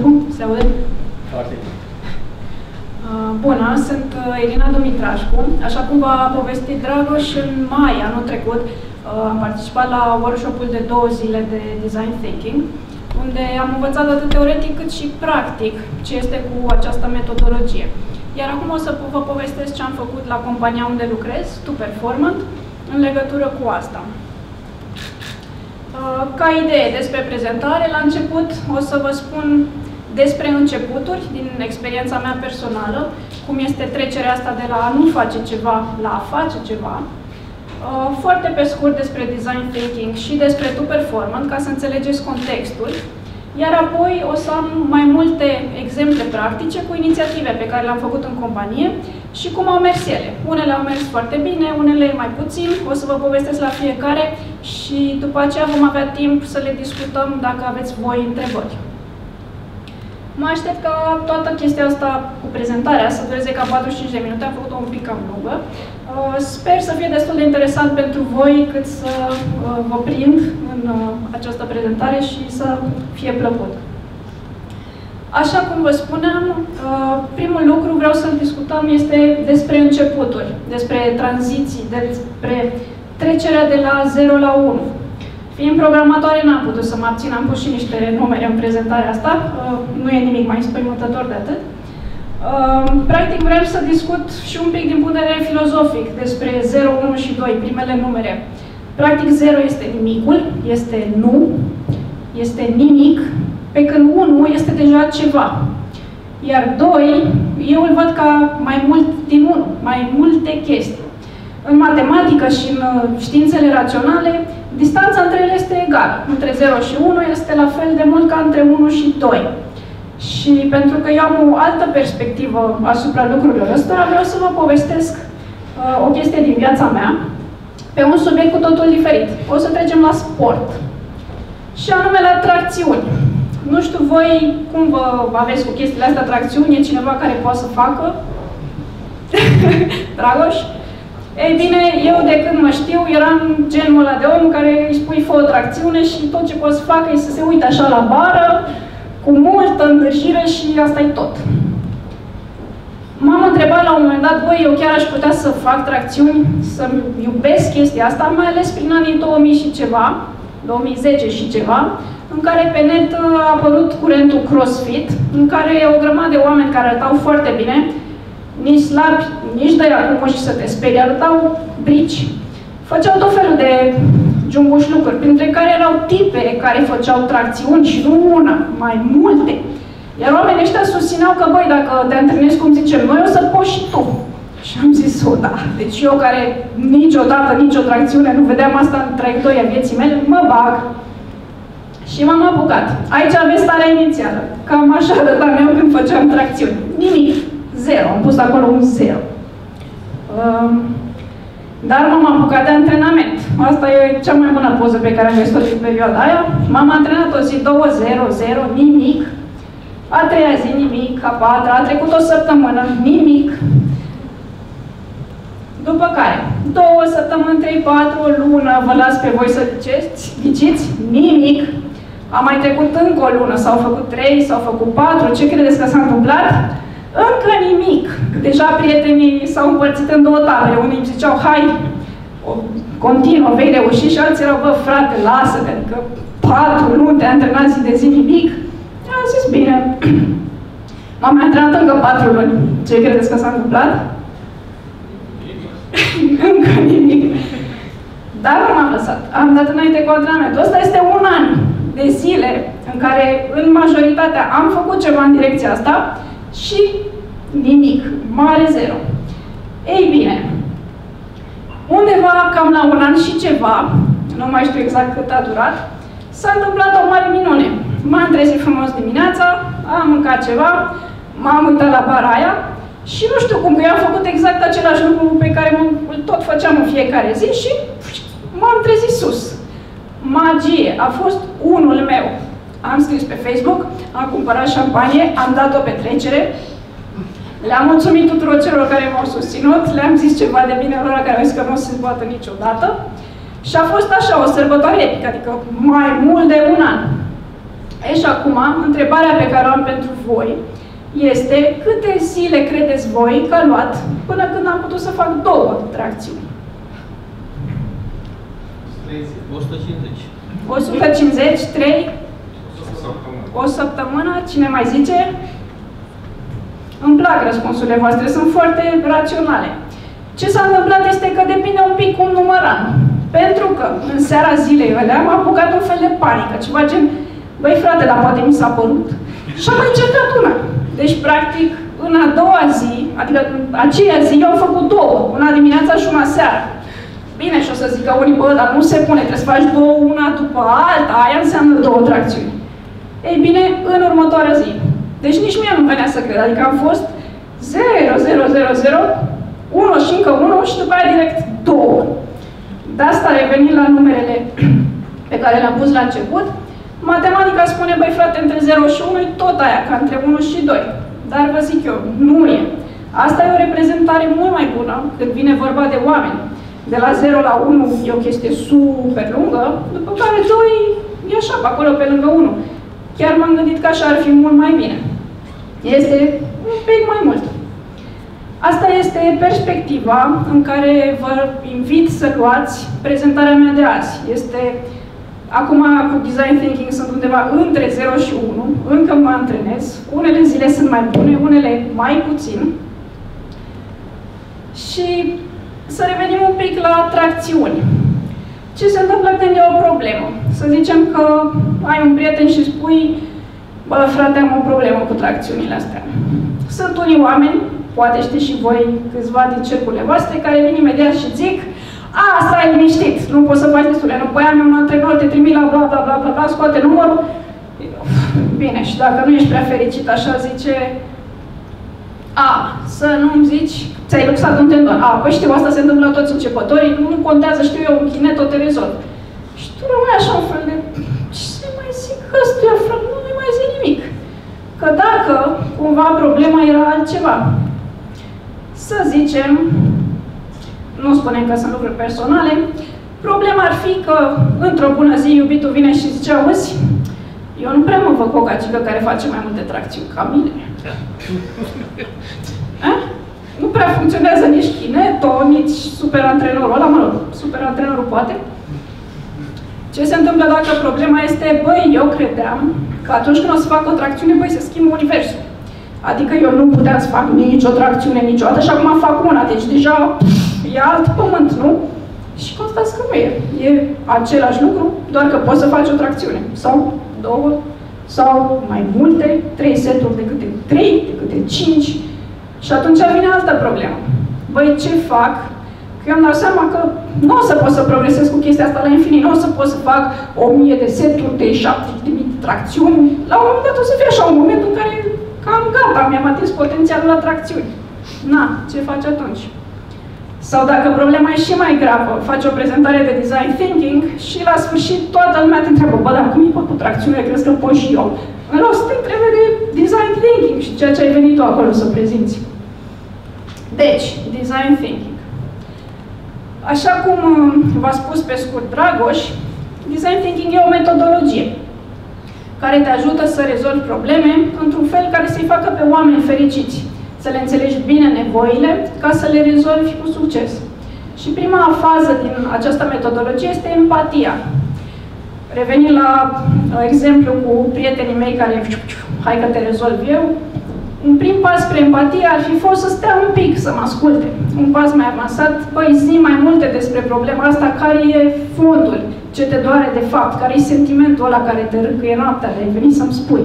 Se aude? Foarte bine. Bună, sunt Irina Dumitrașcu. Așa cum v-a povestit Dragoș, în mai anul trecut am participat la workshop-ul de 2 zile de Design Thinking, unde am învățat atât teoretic cât și practic ce este cu această metodologie. Iar acum o să vă povestesc ce am făcut la compania unde lucrez, TwoPerformant, în legătură cu asta. Ca idee despre prezentare, la început o să vă spun despre începuturi din experiența mea personală, cum este trecerea asta de la a nu face ceva la a face ceva, foarte pe scurt despre Design Thinking și despre TwoPerformant, ca să înțelegeți contextul, iar apoi o să am mai multe exemple practice cu inițiative pe care le-am făcut în companie și cum au mers ele. Unele au mers foarte bine, unele mai puțin, o să vă povestesc la fiecare și după aceea vom avea timp să le discutăm dacă aveți voi întrebări. Mă aștept ca toată chestia asta cu prezentarea să dureze ca 45 de minute, am făcut-o un pic cam lungă. Sper să fie destul de interesant pentru voi cât să vă prind în această prezentare și să fie plăcut. Așa cum vă spuneam, primul lucru vreau să-l discutăm este despre începuturi, despre tranziții, despre trecerea de la 0 la 1. Fiind programatoare, n-am putut să mă abțin, am pus și niște numere în prezentarea asta, nu e nimic mai înspăimântător de atât. Practic vreau să discut și un pic din punct de vedere filozofic despre 0, 1 și 2, primele numere. Practic 0 este nimicul, este nu, este nimic, pe când 1 este deja ceva. Iar 2, eu îl văd ca mai mult din 1, mai multe chestii. În matematică și în științele raționale, distanța între ele este egală. Între 0 și 1 este la fel de mult ca între 1 și 2. Și pentru că eu am o altă perspectivă asupra lucrurilor ăstora, vreau să vă povestesc o chestie din viața mea, pe un subiect cu totul diferit. O să trecem la sport. Și anume la tracțiuni. Nu știu voi cum vă aveți cu chestiile astea, tracțiuni, e cineva care poate să facă? Dragoș? Ei bine, eu de când mă știu, eram genul ăla de om care îi spui fă o tracțiune și tot ce poți să facă e să se uite așa la bară, cu multă îndârjire și asta e tot. M-am întrebat la un moment dat, băi, eu chiar aș putea să fac tracțiuni, să-mi iubesc chestia asta, mai ales prin anii 2000 și ceva, 2010 și ceva, în care pe net a apărut curentul CrossFit, în care o grămadă de oameni care arătau foarte bine, nici slabi, nici de acum și să te sperii, arătau brici. Făceau tot felul de jumbuși lucruri, printre care erau tipe care făceau tracțiuni și nu una, mai multe. Iar oamenii ăștia susțineau că, băi, dacă te antrenezi cum zicem noi, o să poți și tu. Și am zis, o, da. Deci eu care niciodată, nicio tracțiune, nu vedeam asta în traiectoria vieții mele, mă bag. Și m-am apucat. Aici aveți starea inițială. Cam așa arătam eu când făceam tracțiuni. Nimic. 0. Am pus acolo un 0. Dar m-am apucat de antrenament. Asta e cea mai bună poză pe care am găsit-o din perioada aia. M-am antrenat o zi, 2, 0, 0, nimic. A treia zi, nimic. A patra, a trecut o săptămână, nimic. După care, 2 săptămâni, 3, 4, o lună, vă las pe voi să ghiciți, nimic. A mai trecut încă o lună, s-au făcut 3, s-au făcut 4, ce credeți că s-a întâmplat? Încă nimic. Deja prietenii s-au împărțit în 2 tabere. Unii îmi ziceau, hai, continuă, vei reuși, și alții erau, bă, frate, lasă-te, adică 4 luni te-ai antrenat zi de zi, nimic. Am zis, bine. M-am mai antrenat încă 4 luni. Ce credeți că s-a întâmplat? Încă nimic. Dar nu m-am lăsat. Am dat înainte cu antrenamentul. Ăsta este 1 an de zile în care, în majoritatea, am făcut ceva în direcția asta și nimic. Mare 0. Ei bine, undeva cam la 1 an și ceva, nu mai știu exact cât a durat, s-a întâmplat o mare minune. M-am trezit frumos dimineața, am mâncat ceva, m-am uitat la bara aia și nu știu cum, că eu am făcut exact același lucru pe care tot făceam în fiecare zi și m-am trezit sus. Magie. A fost unul meu. Am scris pe Facebook, am cumpărat șampanie, am dat o petrecere, le-am mulțumit tuturor celor care m-au susținut, le-am zis ceva de bine lor care au zis că nu se poate niciodată. Și a fost așa, o sărbătoare epică, adică mai mult de 1 an. E și acum, întrebarea pe care o am pentru voi este câte zile credeți voi că a luat până când am putut să fac 2 tracțiuni? 150. 150, 3? O săptămână. Cine mai zice? Îmi plac răspunsurile voastre, sunt foarte raționale. Ce s-a întâmplat este că depinde un pic cum număram. Pentru că în seara zilei alea am apucat un fel de panică, ceva gen, băi frate, dar poate mi s-a părut. Și am mai încercat una. Deci, practic, în a doua zi, adică în aceea zi, eu am făcut 2, una dimineața și una seara. Bine, și o să zică unii, bă, dar nu se pune, trebuie să faci 2, una după alta, aia înseamnă 2 tracțiuni. Ei bine, în următoarea zi. Deci nici mie nu venea să cred, adică am fost 0, 0, 0, 0, 1 și încă 1 și după aia direct 2. De asta revenind la numerele pe care le-am pus la început, matematica spune, băi frate, între 0 și 1 e tot aia, ca între 1 și 2. Dar vă zic eu, nu e. Asta e o reprezentare mult mai bună când vine vorba de oameni. De la 0 la 1 e o chestie super lungă, după care 2 e așa, pe acolo, pe lângă 1. Chiar m-am gândit că așa ar fi mult mai bine. Este un pic mai mult. Asta este perspectiva în care vă invit să luați prezentarea mea de azi. Este, acum cu Design Thinking sunt undeva între 0 și 1, încă mă antrenez, unele zile sunt mai bune, unele mai puțin. Și să revenim un pic la tracțiuni. Ce se întâmplă când e o problemă? Să zicem că ai un prieten și spui, bă, frate, am o problemă cu tracțiunile astea. Sunt unii oameni, poate știți și voi câțiva din cercurile voastre, care vin imediat și zic, stai liniștit, nu poți să faci destule, nu, păi am un antrenor, te trimit la bla bla bla bla bla, scoate numărul. Bine, și dacă nu ești prea fericit, așa zice, să nu-mi zici, ți-ai luxat un tendon. Păi știu, asta se întâmplă la toți începătorii, nu contează, știu eu, un chine, tot te rezolv. Și tu rămâi așa un fel de, ce să mai zic ăstuia, frate, nu mai zic nimic. Că dacă cumva problema era altceva, să zicem, nu spunem că sunt lucruri personale, problema ar fi că într-o bună zi iubitul vine și zice, auzi, eu nu prea mă văd cu o gagică care face mai multe tracțiuni ca mine. Nu prea funcționează nici Kineto, nici super antrenorul ăla, mă rog, super antrenorul poate. Ce se întâmplă dacă problema este, băi, eu credeam că atunci când o să fac o tracțiune, băi, se schimbă universul. Adică eu nu puteam să fac nicio tracțiune niciodată și acum fac una, deci deja e alt pământ, nu? Și constați că nu e. E același lucru, doar că poți să faci o tracțiune. Sau 2, sau mai multe, 3 seturi de câte 3, de câte 5. Și atunci vine altă problemă. Băi, ce fac? Că eu îmi dau seama că nu o să pot să progresez cu chestia asta la infinit, nu o să pot să fac 1000 de seturi de 70.000 de tracțiuni. La un moment dat o să fie așa un moment în care cam gata, mi-am atins potențialul la tracțiuni. Ce faci atunci? Sau dacă problema e și mai gravă, faci o prezentare de design thinking și la sfârșit toată lumea te întreabă, bă, dar cum e cu tracțiune, crezi că pot și eu? În loc să te întrebe de design thinking și ceea ce ai venit tu acolo să prezinți. Deci, design thinking. Așa cum v-a spus pe scurt Dragoș, design thinking e o metodologie care te ajută să rezolvi probleme într-un fel care să-i facă pe oameni fericiți. Să le înțelegi bine nevoile, ca să le rezolvi cu succes. Și prima fază din această metodologie este empatia. Revenind la exemplu cu prietenii mei care, hai că te rezolv eu, un prim pas spre empatie ar fi fost să stea un pic, să mă asculte. Un pas mai avansat, păi zi mai multe despre problema asta, care e fondul, ce te doare de fapt, care e sentimentul ăla care te râcâie noaptea, de ai venit să-mi spui.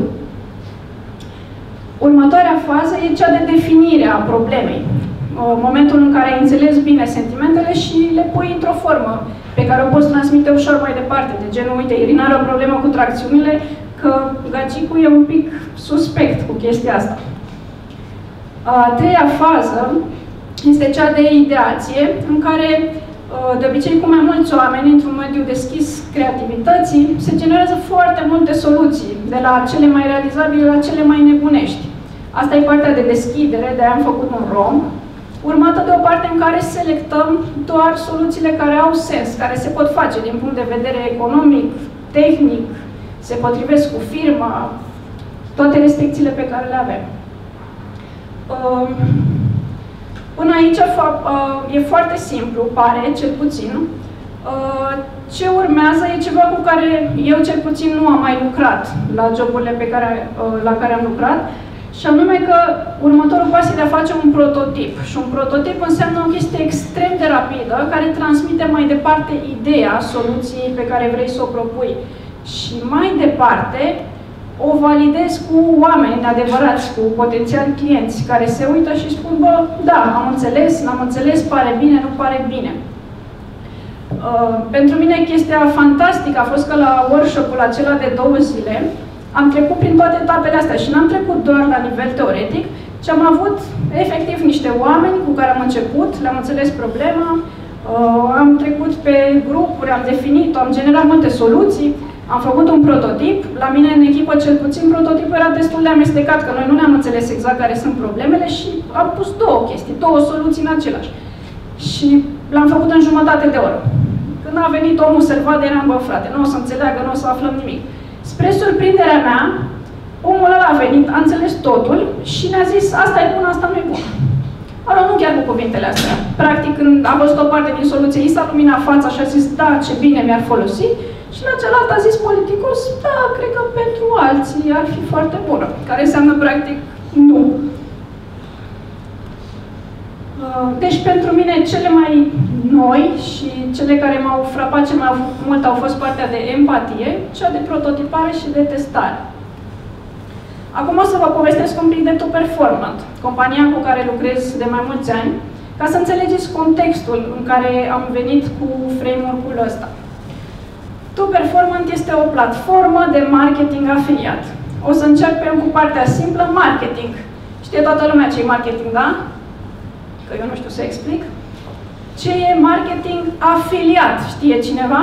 Următoarea fază e cea de definire a problemei. Momentul în care ai înțeles bine sentimentele și le pui într-o formă pe care o poți transmite ușor mai departe. De genul, uite, Irina are o problemă cu tracțiunile, că gagicul e un pic suspect cu chestia asta. A treia fază este cea de ideație, în care, de obicei, cu mai mulți oameni, într-un mediu deschis creativității, se generează foarte multe soluții, de la cele mai realizabile la cele mai nebunești. Asta e partea de deschidere, de-aia am făcut un romb, urmată de o parte în care selectăm doar soluțiile care au sens, care se pot face din punct de vedere economic, tehnic, se potrivesc cu firma, toate restricțiile pe care le avem. Până aici e foarte simplu, pare, cel puțin. Ce urmează e ceva cu care eu cel puțin nu am mai lucrat la joburile la care am lucrat, și anume că următorul pas e de a face un prototip. Și un prototip înseamnă o chestie extrem de rapidă, care transmite mai departe ideea soluției pe care vrei să o propui. Și mai departe, o validez cu oameni adevărați, cu potențiali clienți, care se uită și spun, bă, da, am înțeles, n-am înțeles, pare bine, nu pare bine. Pentru mine chestia fantastică a fost că la workshop-ul acela de 2 zile am trecut prin toate etapele astea și n-am trecut doar la nivel teoretic, ci am avut efectiv niște oameni cu care am început, le-am înțeles problema, am trecut pe grupuri, am definit, am generat multe soluții, am făcut un prototip. La mine în echipă, cel puțin, prototipul era destul de amestecat, că noi nu ne-am înțeles exact care sunt problemele și am pus 2 soluții în același. Și l-am făcut în jumătate de oră. Când a venit omul să-l vadă, eram, bă, frate, nu o să înțeleagă, nu o să aflăm nimic. Spre surprinderea mea, omul ăla a venit, a înțeles totul și ne-a zis, asta e bun, asta nu e bun. Ăla nu chiar cu cuvintele astea. Practic, când a văzut o parte din soluție, i s-a luminat fața și a zis, da, ce bine mi-ar folosi. Și la celălalt a zis politicos, da, cred că pentru alții ar fi foarte bună. Care înseamnă, practic, nu. Deci, pentru mine, cele mai noi și cele care m-au frapat cel mai mult au fost partea de empatie, cea de prototipare și de testare. Acum o să vă povestesc un pic de To Performant, compania cu care lucrez de mai mulți ani, ca să înțelegeți contextul în care am venit cu framework-ul ăsta. To Performant este o platformă de marketing afiliat. O să începem cu partea simplă, marketing. Știe toată lumea ce e marketing, da? Că eu nu știu să explic. Ce e marketing afiliat? Știe cineva?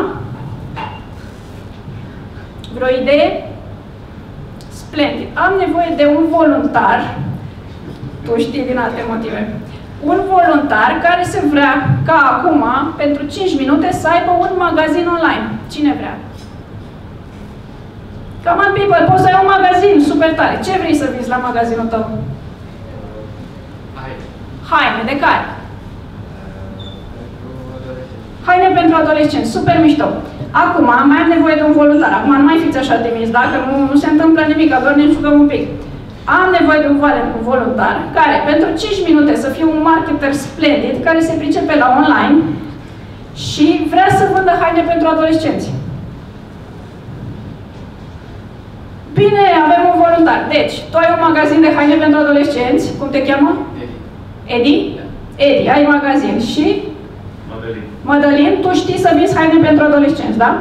Vreo idee? Splendid. Am nevoie de un voluntar, tu știi din alte motive, un voluntar care se vrea ca acum, pentru 5 minute, să aibă un magazin online. Cine vrea? Come on, people, poți să ai un magazin super tare. Ce vrei să vinzi la magazinul tău? Haine. De care? Haine pentru adolescenți. Super mișto. Acum, mai am nevoie de un voluntar. Acum nu mai fiți așa timizi, dacă nu se întâmplă nimic, doar ne jucăm un pic. Am nevoie de un voluntar care, pentru 5 minute, să fie un marketer splendid, care se pricepe la online și vrea să vândă haine pentru adolescenți. Bine, avem un voluntar. Deci, tu ai un magazin de haine pentru adolescenți. Cum te cheamă? Edi? Edi, ai magazin. Și? Madalin, tu știi să vinzi haine pentru adolescenți, da?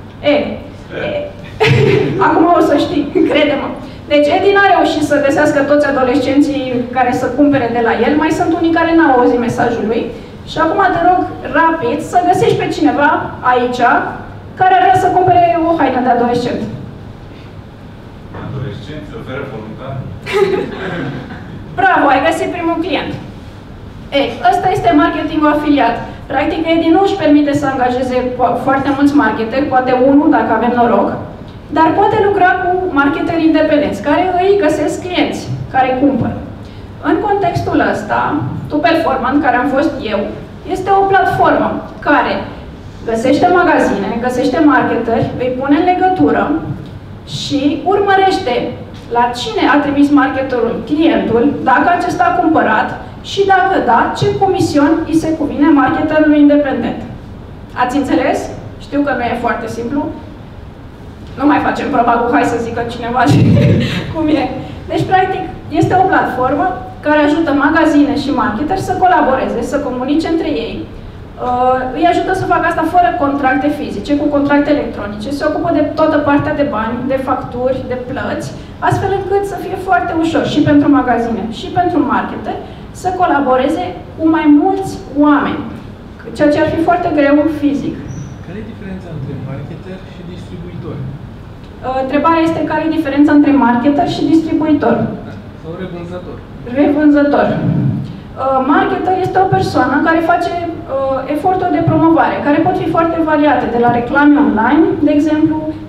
Acum o să știi, crede-mă. Deci Edi n-a reușit să găsească toți adolescenții care să cumpere de la el, mai sunt unii care n-au auzit mesajul lui. Și acum te rog rapid să găsești pe cineva aici care ar vrea să cumpere o haină de adolescent. Adolescent se oferă voluntar? Bravo, ai găsit primul client. Ei, ăsta este marketingul afiliat. Practic, Edi nu își permite să angajeze foarte mulți marketeri, poate unul dacă avem noroc, dar poate lucra cu marketeri independenți, care îi găsesc clienți, care cumpără. În contextul ăsta, To Performant, care am fost eu, este o platformă care găsește magazine, găsește marketeri, îi pune în legătură și urmărește la cine a trimis marketerul clientul, dacă acesta a cumpărat și dacă da, ce comision îi se cuvine marketerului independent. Ați înțeles? Știu că nu e foarte simplu. Nu mai facem proba cu hai să zică cineva cum e. Deci, practic, este o platformă care ajută magazine și marketeri să colaboreze, să comunice între ei. Îi ajută să facă asta fără contracte fizice, cu contracte electronice. Se ocupă de toată partea de bani, de facturi, de plăți, astfel încât să fie foarte ușor și pentru magazine și pentru marketeri să colaboreze cu mai mulți oameni, ceea ce ar fi foarte greu fizic. Care e diferența între marketer și distribuitor? Întrebarea este care e diferența între marketer și distribuitor. Sau revânzător. Revânzător. Marketer este o persoană care face eforturi de promovare, care pot fi foarte variate, de la reclame online, de exemplu,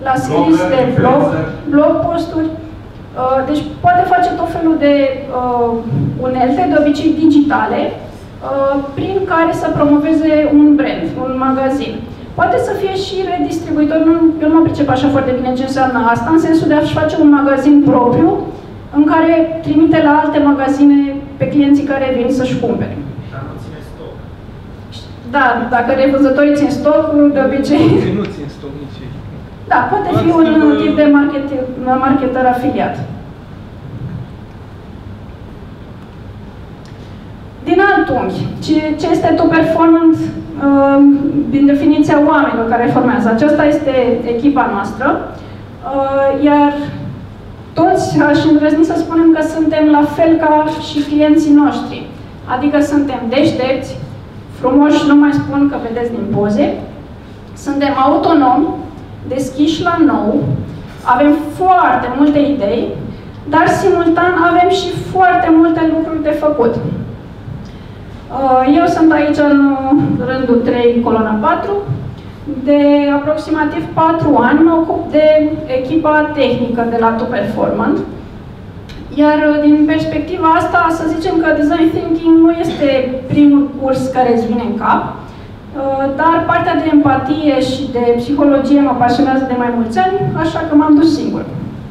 la scris de blog posturi. Deci poate face tot felul de unelte, de obicei digitale, prin care să promoveze un brand, un magazin. Poate să fie și redistribuitor, eu nu mă pricep așa foarte bine ce înseamnă asta, în sensul de a-și face un magazin propriu, în care trimite la alte magazine pe clienții care vin să-și cumpere. Dar nu ține stoc. Da, dacă revânzătorii țin stoc, de obicei... Nu țin stoc nici ei. Da, poate fi un tip de marketer afiliat. Din alt unghi, ce este top performant din definiția oamenilor care formează? Aceasta este echipa noastră, iar toți aș îndrăzni să spunem că suntem la fel ca și clienții noștri. Adică suntem deștepți, frumoși, nu mai spun că vedeți din poze, suntem autonomi, deschiși la nou, avem foarte multe idei, dar simultan avem și foarte multe lucruri de făcut. Eu sunt aici în rândul 3, coloana 4. De aproximativ 4 ani mă ocup de echipa tehnică de la Top Performant. Iar din perspectiva asta, să zicem că Design Thinking nu este primul curs care îți vine în cap, dar partea de empatie și de psihologie mă pasionează de mai mulți ani, așa că m-am dus singur.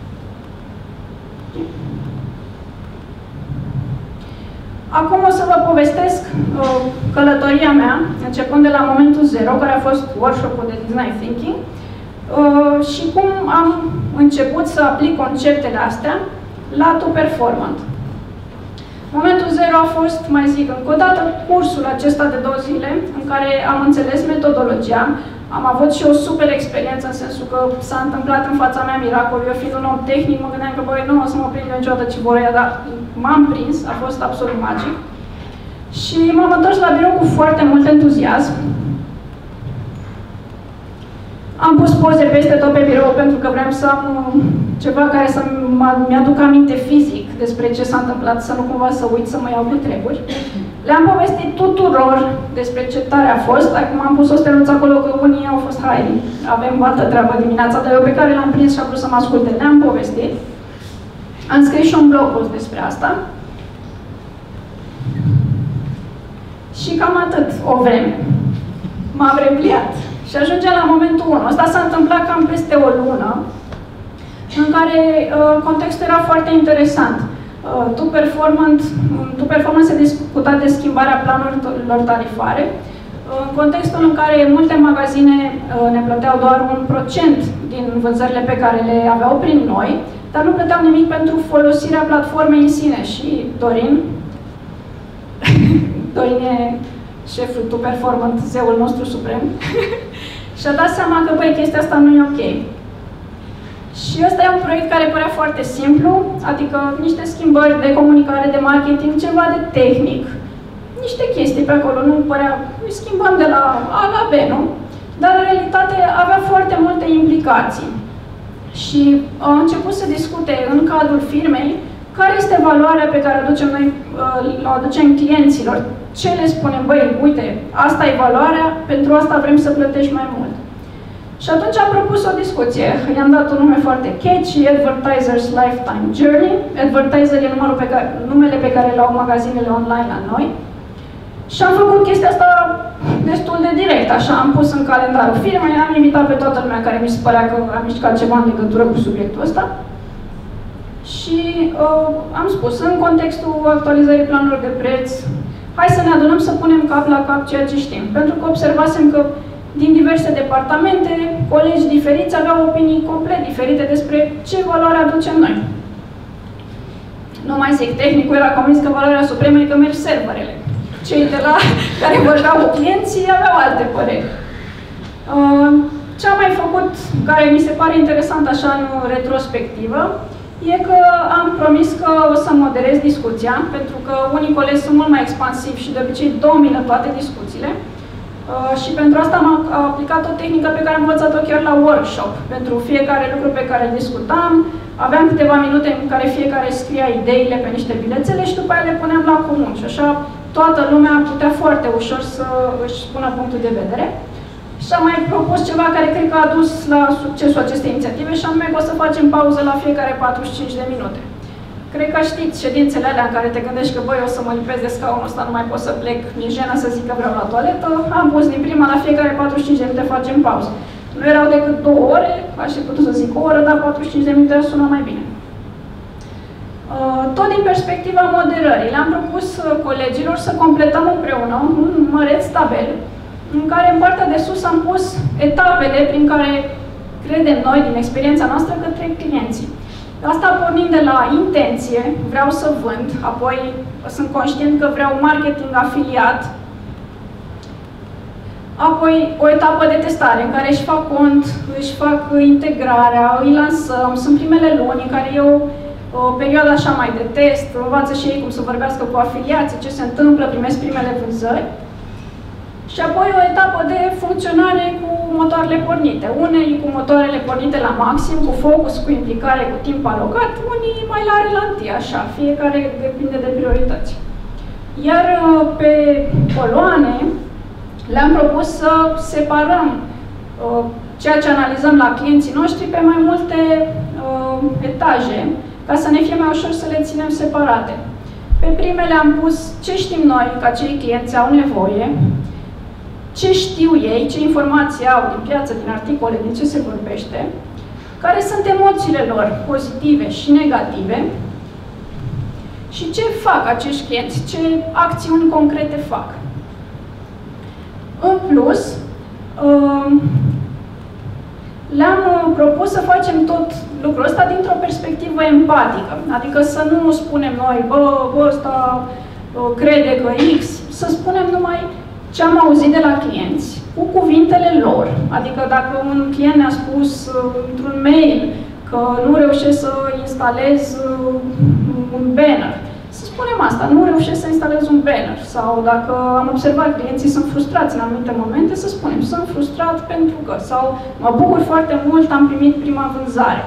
Acum o să vă povestesc călătoria mea, începând de la momentul 0, care a fost workshop-ul de Design Thinking, și cum am început să aplic conceptele astea la Top Performant. Momentul 0 a fost, mai zic încă o dată, cursul acesta de 2 zile, în care am înțeles metodologia. Am avut și o super experiență, în sensul că s-a întâmplat în fața mea miracol. Eu fiind un om tehnic, mă gândeam că, băi, nu o să mă prind niciodată ce vor ea, dar m-am prins, a fost absolut magic. Și m-am întors la birou cu foarte mult entuziasm. Am pus poze peste tot pe birou pentru că vreau să am ceva care să mi-aduc aminte fizic despre ce s-a întâmplat, să nu cumva să uit să mă iau cu treburi. Le-am povestit tuturor despre ce tare a fost. Acum am pus o steluță acolo că unii au fost, hai, avem altă treabă dimineața, dar eu pe care l-am prins și a vrut să mă asculte. Le-am povestit. Am scris și un blog post despre asta. Și cam atât o vreme. M-am repliat. Și ajungea la momentul 1. Asta s-a întâmplat cam peste o lună, în care contextul era foarte interesant. Top Performance se discuta de schimbarea planurilor tarifare, în contextul în care multe magazine ne plăteau doar 1% din vânzările pe care le aveau prin noi, dar nu plăteau nimic pentru folosirea platformei în sine. Și Dorin, Dorin e șeful Top Performant, zeul nostru suprem, și-a dat seama că, băi, chestia asta nu e ok. Și ăsta e un proiect care părea foarte simplu, adică niște schimbări de comunicare, de marketing, ceva de tehnic, niște chestii pe acolo, nu părea, îi schimbăm de la A la B, nu? Dar în realitate avea foarte multe implicații. Și au început să discute în cadrul firmei care este valoarea pe care o aducem clienților. Ce le spunem? Băi, uite, asta e valoarea, pentru asta vrem să plătești mai mult. Și atunci am propus o discuție. I-am dat un nume foarte catchy, Advertiser's Lifetime Journey. Advertiser e numele pe care le au magazinele online la noi. Și am făcut chestia asta destul de direct, așa, am pus în calendarul firmei, am invitat pe toată lumea care mi se părea că am mișcat ceva în legătură cu subiectul ăsta. Și am spus, în contextul actualizării planurilor de preț, hai să ne adunăm să punem cap la cap ceea ce știm. Pentru că observasem că din diverse departamente, colegi diferiți aveau opinii complet diferite despre ce valoare aducem noi. Nu mai zic, tehnicul era convins că valoarea supremă e că merg serverele. Cei de la care vorbeau cu clienții aveau alte păreri. Ce am mai făcut, care mi se pare interesant așa în retrospectivă, e că am promis că o să moderez discuția, pentru că unii colegi sunt mult mai expansivi și de obicei domină toate discuțiile. Și pentru asta am aplicat o tehnică pe care am învățat-o chiar la workshop. Pentru fiecare lucru pe care îl discutam, aveam câteva minute în care fiecare scria ideile pe niște bilețele și după aia le puneam la comun. Și așa toată lumea putea foarte ușor să își spună punctul de vedere. Și am mai propus ceva care cred că a dus la succesul acestei inițiative și anume că o să facem pauză la fiecare 45 de minute. Cred că știți ședințele alea în care te gândești că, băi, o să mă lipesc de scaunul ăsta, nu mai pot să plec, mi-e jenă să zic că vreau la toaletă. Am pus din prima la fiecare 45 de minute facem pauză. Nu erau decât 2 ore, aș fi putut să zic o oră, dar 45 de minute sună mai bine. Tot din perspectiva moderării, le-am propus colegilor să completăm împreună un măreț tabel în care în partea de sus am pus etapele prin care credem noi, din experiența noastră, că trec clienții. Asta pornind de la intenție, vreau să vând, apoi sunt conștient că vreau marketing afiliat, apoi o etapă de testare în care își fac cont, își fac integrarea, îi lansăm, sunt primele luni în care eu o perioadă așa mai de test, învață și ei cum să vorbească cu afiliații, ce se întâmplă, primesc primele vânzări. Și apoi o etapă de funcționare cu motoarele pornite. Unii cu motoarele pornite la maxim, cu focus, cu implicare, cu timp alocat, unii mai la relantii, așa, fiecare depinde de priorități. Iar pe coloane le-am propus să separăm ceea ce analizăm la clienții noștri pe mai multe etaje, ca să ne fie mai ușor să le ținem separate. Pe primele am pus ce știm noi că acei clienți au nevoie, ce știu ei, ce informații au din piață, din articole, din ce se vorbește, care sunt emoțiile lor pozitive și negative și ce fac acești clienți, ce acțiuni concrete fac. În plus, le-am propus să facem tot lucrul ăsta dintr-o perspectivă empatică. Adică să nu spunem noi, bă, ăsta crede că X, să spunem numai ce am auzit de la clienți, cu cuvintele lor. Adică dacă un client ne-a spus într-un mail că nu reușesc să instalez un banner, să spunem asta, nu reușesc să instalez un banner. Sau dacă am observat clienții sunt frustrați în anumite momente, să spunem, sunt frustrat pentru că, sau mă bucur foarte mult, am primit prima vânzare.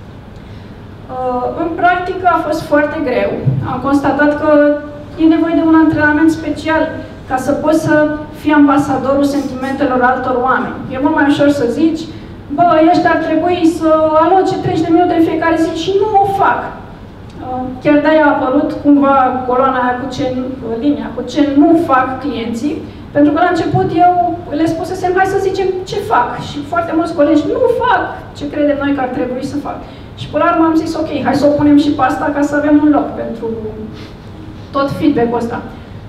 În practică a fost foarte greu. Am constatat că e nevoie de un antrenament special ca să poți să fii ambasadorul sentimentelor altor oameni. E mult mai ușor să zici, bă, ăștia ar trebui să aloce 30 de minute în fiecare zi și nu o fac. Chiar de-aia a apărut cumva coloana aia cu ce, linia, cu ce nu fac clienții, pentru că la început eu le spusesem, hai să zicem ce fac. Și foarte mulți colegi nu fac ce credem noi că ar trebui să fac. Și până la urmă am zis, ok, hai să o punem și pe asta ca să avem un loc pentru tot feedback-ul ăsta.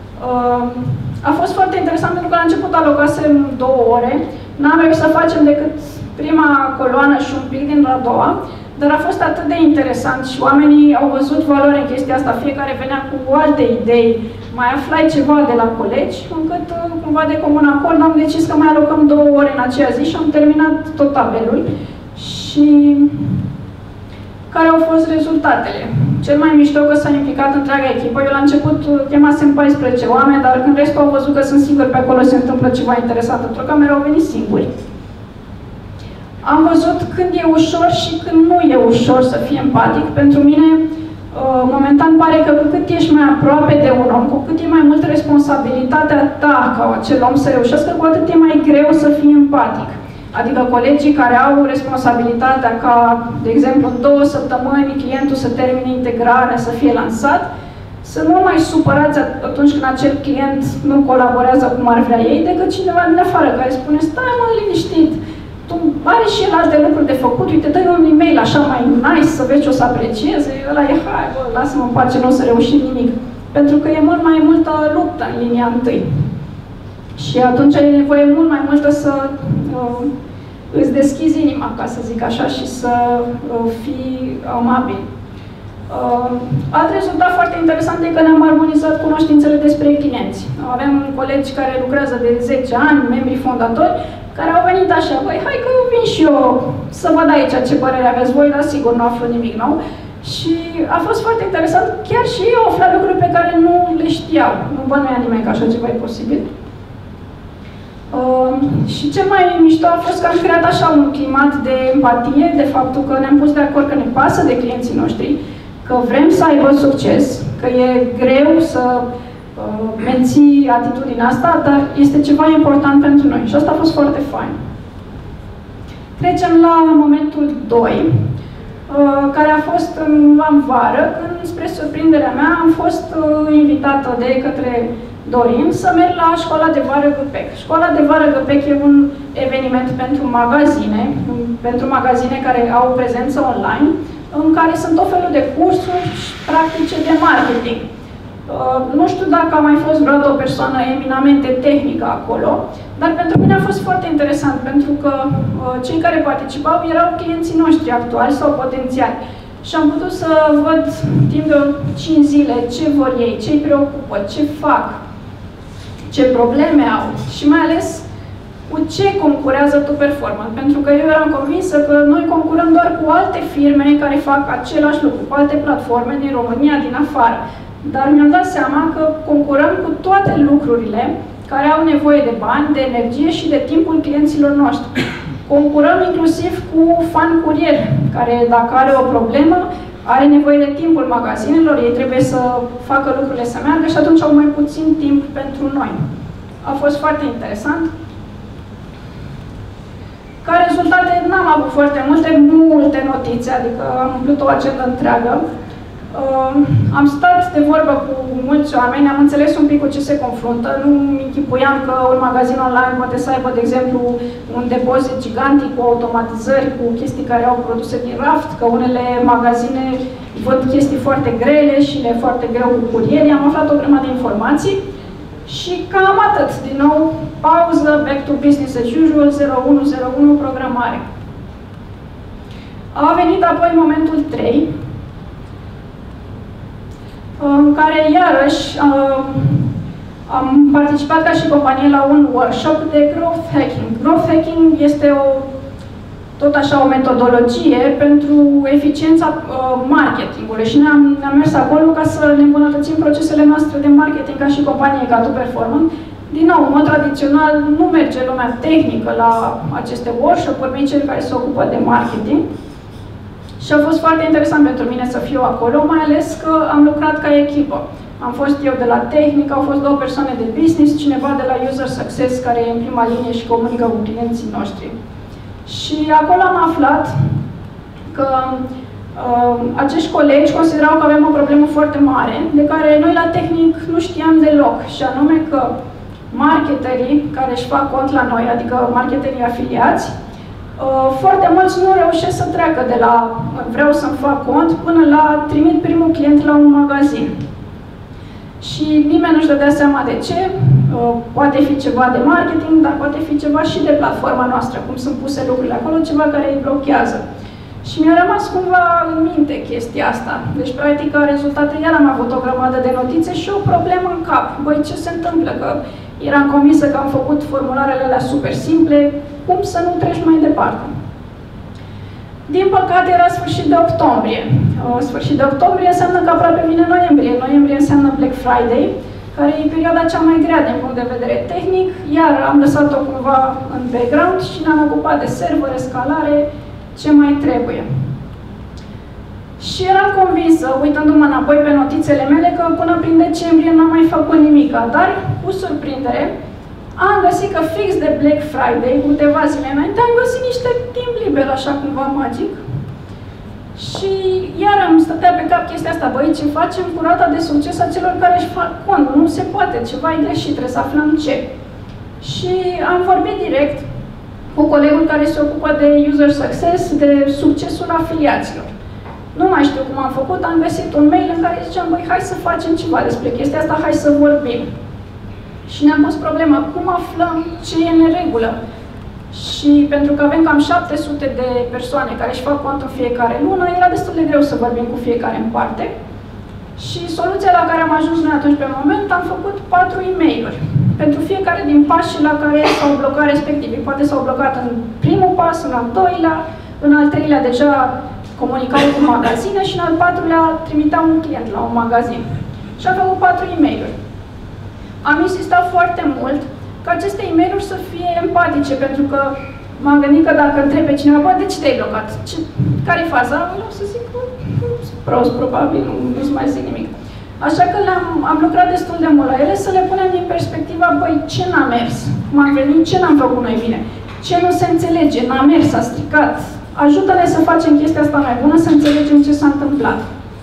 A fost foarte interesant pentru că la început alocasem 2 ore, n-am reușit să facem decât prima coloană și un pic din a doua, dar a fost atât de interesant și oamenii au văzut valoare în chestia asta, fiecare venea cu alte idei, mai aflai ceva de la colegi, încât cumva de comun acord am decis că mai alocăm 2 ore în aceea zi și am terminat tot tabelul. Și care au fost rezultatele? Cel mai mișto că s-a implicat întreaga echipă. Eu la început chemasem 14 oameni, dar când restul au văzut că sunt singuri pe acolo, se întâmplă ceva interesant într-o cameră, au venit singuri. Am văzut când e ușor și când nu e ușor să fii empatic. Pentru mine, momentan pare că cu cât ești mai aproape de un om, cu cât e mai mult responsabilitatea ta ca acel om să reușească, cu atât e mai greu să fii empatic. Adică colegii care au responsabilitatea ca, de exemplu, în 2 săptămâni clientul să termine integrarea, să fie lansat, sunt mult mai supărați atunci când acel client nu colaborează cum ar vrea ei, decât cineva din afară care spune, stai mă, liniștit, tu are și el alte lucruri de făcut, uite, dă-i un e-mail așa mai nice, să vezi ce o să aprecieze, ăla e, hai, bă, lasă-mă în pace, nu o să reușim nimic. Pentru că e mult mai multă luptă în linia întâi. Și atunci e nevoie mult mai multă să îți deschizi inima, ca să zic așa, și să fii amabil. Alt rezultat foarte interesant e că ne-am armonizat cunoștințele despre clienți. Avem colegi care lucrează de 10 ani, membri fondatori, care au venit așa, băi, hai că vin și eu să văd aici ce părere aveți voi, dar sigur nu aflu nimic nou. Și a fost foarte interesant, chiar și eu au aflat lucruri pe care nu le știau. Nu bănuia nimeni că așa ceva e posibil. Și cel mai mișto a fost că am creat așa un climat de empatie, de faptul că ne-am pus de acord că ne pasă de clienții noștri, că vrem să aibă succes, că e greu să menții atitudinea asta, dar este ceva important pentru noi și asta a fost foarte fain. Trecem la momentul 2, care a fost în vară, când, spre surprinderea mea, am fost invitată de către Dorin să merg la Școala de Vară GPEC. Școala de Vară GPEC e un eveniment pentru magazine care au prezență online, în care sunt tot felul de cursuri practice de marketing. Nu știu dacă a mai fost vreodată o persoană eminamente tehnică acolo, dar pentru mine a fost foarte interesant, pentru că cei care participau erau clienții noștri actuali sau potențiali. Și am putut să văd timp de 5 zile ce vor ei, ce îi preocupă, ce fac, ce probleme au și mai ales cu ce concurează Tu Performance. Pentru că eu eram convinsă că noi concurăm doar cu alte firme care fac același lucru, cu alte platforme din România, din afară. Dar mi-am dat seama că concurăm cu toate lucrurile care au nevoie de bani, de energie și de timpul clienților noștri. Concurăm inclusiv cu fan curier, care dacă are o problemă, are nevoie de timpul magazinelor, ei trebuie să facă lucrurile să meargă și atunci au mai puțin timp pentru noi. A fost foarte interesant. Ca rezultate, n-am avut foarte multe notițe, adică am umplut o agendă întreagă. Am stat de vorbă cu mulți oameni, am înțeles un pic cu ce se confruntă. Nu închipuiam că un magazin online poate să aibă, de exemplu, un depozit gigantic cu automatizări, cu chestii care au produse din raft, că unele magazine văd chestii foarte grele și le e foarte greu cu curierii. Am aflat o grămadă de informații și cam atât. Din nou, pauză, back to business as usual, 0101 programare. A venit apoi momentul 3, în care, iarăși, am participat ca și companie la un workshop de growth hacking. Growth hacking este tot așa o metodologie pentru eficiența marketingului și ne-am mers acolo ca să ne îmbunătățim procesele noastre de marketing ca și companie ca Tu Performance. Din nou, în mod tradițional, nu merge lumea tehnică la aceste workshop-uri, nici cei care se ocupă de marketing. Și a fost foarte interesant pentru mine să fiu acolo, mai ales că am lucrat ca echipă. Am fost eu de la tehnică, au fost 2 persoane de business, cineva de la user success, care e în prima linie și comunică cu clienții noștri. Și acolo am aflat că acești colegi considerau că avem o problemă foarte mare, de care noi la tehnic nu știam deloc, și anume că marketerii care își fac cont la noi, adică marketerii afiliați, foarte mulți nu reușesc să treacă de la vreau să-mi fac cont până la trimit primul client la un magazin. Și nimeni nu-și dădea seama de ce. Poate fi ceva de marketing, dar poate fi ceva și de platforma noastră, cum sunt puse lucrurile acolo, ceva care îi blochează. Și mi-a rămas cumva în minte chestia asta. Deci, practic, ca rezultat, iar am avut o grămadă de notițe și o problemă în cap. Băi, ce se întâmplă? Că eram convinsă că am făcut formularele alea super simple, cum să nu treci mai departe? Din păcate, era sfârșit de octombrie. Sfârșit de octombrie înseamnă că aproape vine noiembrie. Noiembrie înseamnă Black Friday, care e perioada cea mai grea din punct de vedere tehnic, iar am lăsat-o cumva în background și ne-am ocupat de server, escalare, ce mai trebuie. Și eram convinsă, uitându-mă înapoi pe notițele mele, că până prin decembrie n-am mai făcut nimica, dar, cu surprindere, am găsit că fix de Black Friday, câteva zile înainte, am găsit niște timp liber, așa cumva magic. Și iar îmi stătea pe cap chestia asta, băi, ce facem cu rata de succes a celor care își fac cont? Nu se poate, ceva e greșit, trebuie să aflăm ce. Și am vorbit direct cu colegul care se ocupă de user success, de succesul afiliaților. Nu mai știu cum am făcut, am găsit un mail în care ziceam, băi, hai să facem ceva despre chestia asta, hai să vorbim. Și ne-am pus problema, cum aflăm ce e în regulă? Și pentru că avem cam 700 de persoane care își fac cont în fiecare lună, era destul de greu să vorbim cu fiecare în parte. Și soluția la care am ajuns noi atunci pe moment, am făcut 4 e-mail-uri. Pentru fiecare din pașii la care s-au blocat respectivii. Poate s-au blocat în primul pas, în al doilea, în al treilea deja comunicau cu magazine și în al patrulea trimiteau un client la un magazin. Și am făcut 4 e-mail-uri. Am insistat foarte mult ca aceste e-mail-uri să fie empatice, pentru că m-am gândit că dacă întreb pe cineva, bă, de ce te-ai blocat? Care-i faza? O să zic, prost, probabil, nu-ți mai zic nimic. Așa că am lucrat destul de mult la ele să le punem din perspectiva, băi, ce n-a mers? Cum am venit, ce n-am făcut noi bine? Ce nu se înțelege? N-a mers, a stricat. Ajută-ne să facem chestia asta mai bună, să înțelegem ce s-a întâmplat.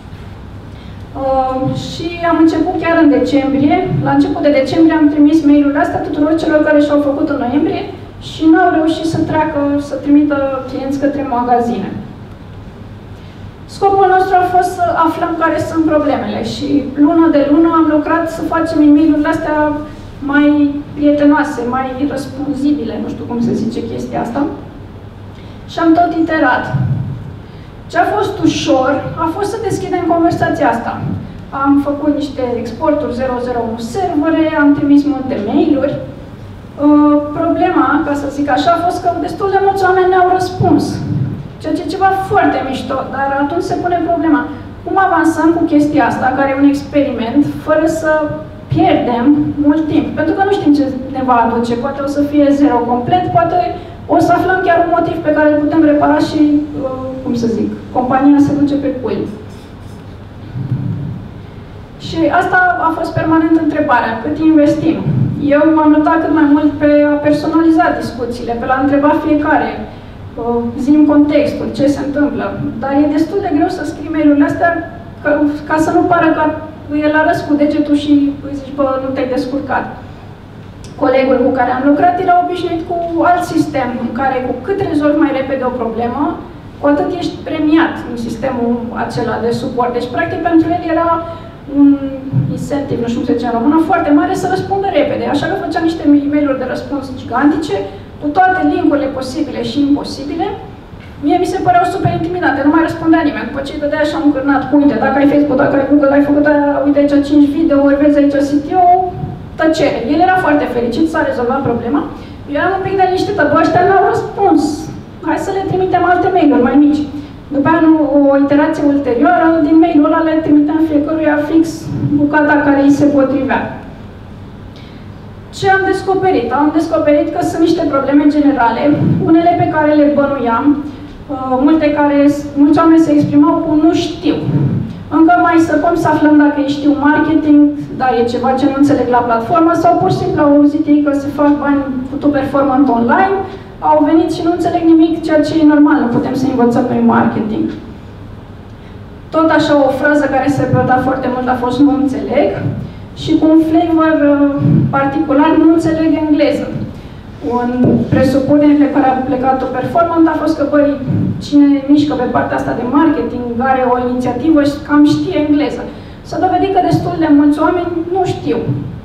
Și am început chiar în decembrie. La început de decembrie am trimis mail-urile astea tuturor celor care și-au făcut în noiembrie și nu au reușit să trimită clienți către magazine. Scopul nostru a fost să aflăm care sunt problemele și lună de lună am lucrat să facem e-mail-urile astea mai prietenoase, mai răspunzibile, nu știu cum se zice chestia asta. Și am tot iterat. Ce a fost ușor a fost să deschidem conversația asta. Am făcut niște exporturi 001 servere, am trimis multe mail-uri. Problema, ca să zic așa, a fost că destul de mulți oameni ne-au răspuns. Ceea ce e ceva foarte mișto, dar atunci se pune problema. Cum avansăm cu chestia asta, care e un experiment, fără să pierdem mult timp? Pentru că nu știm ce ne va aduce. Poate o să fie zero complet, poate o să aflăm chiar un motiv pe care îl putem repara și, cum să zic, compania se duce pe cui. Și asta a fost permanent întrebarea, cât investim. Eu am notat cât mai mult pe a personaliza discuțiile, pe a întreba fiecare, zi-mi contextul, ce se întâmplă. Dar e destul de greu să scrii mail-urile astea ca să nu pară că el arăți cu degetul și îi zici, bă, nu te-ai descurcat. Colegul cu care am lucrat era obișnuit cu alt sistem, în care cu cât rezolvi mai repede o problemă, cu atât ești premiat în sistemul acela de suport. Deci, practic, pentru el era un incentive, nu știu cum se zice în română, foarte mare să răspundă repede. Așa că făceam niște e-mail-uri de răspuns gigantice, cu toate link-urile posibile și imposibile. Mie mi se păreau super intimidante, nu mai răspundea nimeni. După ce îi dădea așa un cârnat cu, uite, dacă ai Facebook, dacă ai Google, ai făcut aia, uite aici 5 videouri, vezi aici CTO, tăcere. El era foarte fericit, s-a rezolvat problema. Eu eram un pic de liniștită, bă, ăștia n-au răspuns. Hai să le trimitem alte mail-uri mai mici. După aia, o iterație ulterioară, din mail-ul ăla le trimitem fiecăruia fix bucata care îi se potrivea. Ce am descoperit? Am descoperit că sunt niște probleme generale, unele pe care le bănuiam, mulți oameni se exprimau cu nu știu. Încă mai săpăm să aflăm dacă ei știu marketing, dar e ceva ce nu înțeleg la platformă, sau pur și simplu au auzit ei că se fac bani cu top performant online, au venit și nu înțeleg nimic, ceea ce e normal, nu putem să învățăm pe marketing. Tot așa, o frază care se repeta foarte mult a fost nu înțeleg și cu un flavor particular nu înțeleg engleză. Un presupunere pe care a plecat-o performant a fost că, băi, cine mișcă pe partea asta de marketing, are o inițiativă și cam știe engleză. S-a dovedit că destul de mulți oameni nu știu.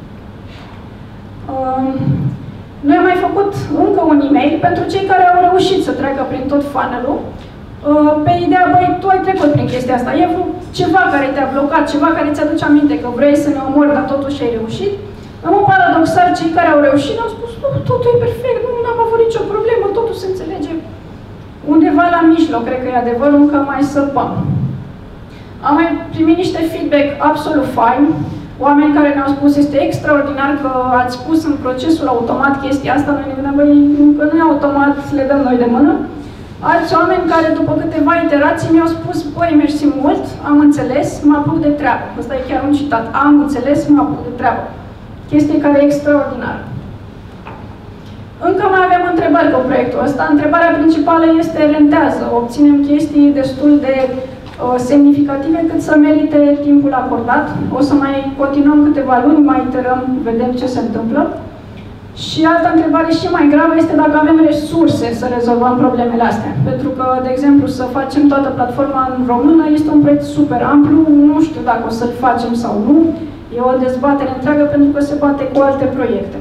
Noi am mai făcut încă un e-mail pentru cei care au reușit să treacă prin tot funnel-ul, pe ideea, băi, tu ai trecut prin chestia asta, e ceva care te-a blocat, ceva care ți-aduce aminte că vrei să ne omori, dar totuși ai reușit. În mod paradoxal, cei care au reușit au spus, nu, totul e perfect, nu am avut nicio problemă, totul se înțelege. Undeva la mijloc, cred că e adevărul, încă mai săpăm. Am mai primit niște feedback absolut fain, oameni care ne-au spus, este extraordinar că ați pus în procesul automat chestia asta, noi ne gândeam, băi, că nu e automat, le dăm noi de mână. Alți oameni care, după câteva iterații, mi-au spus, băi, mersi mult, am înțeles, mă apuc de treabă. Asta e chiar un citat, am înțeles, mă apuc de treabă. Chestie care e extraordinară. Încă mai avem întrebări cu proiectul ăsta. Întrebarea principală este rentează. Obținem chestii destul de semnificative cât să merite timpul acordat. O să mai continuăm câteva luni, mai iterăm, vedem ce se întâmplă. Și alta întrebare și mai gravă este dacă avem resurse să rezolvăm problemele astea. Pentru că, de exemplu, să facem toată platforma în română este un proiect super amplu, nu știu dacă o să-l facem sau nu. E o dezbatere întreagă pentru că se bate cu alte proiecte.